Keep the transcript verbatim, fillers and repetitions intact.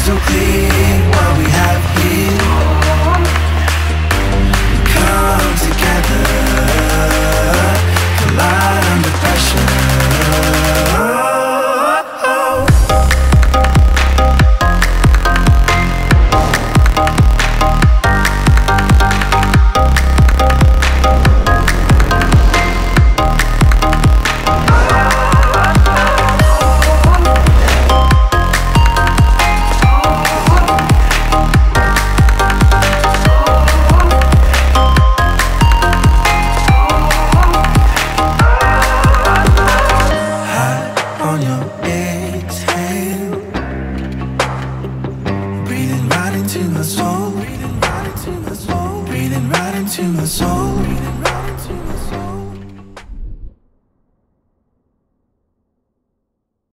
crystal clear what we have here. Come together, collide under pressure. Breathing right into my soul, breathing right into my soul, breathing right into my soul.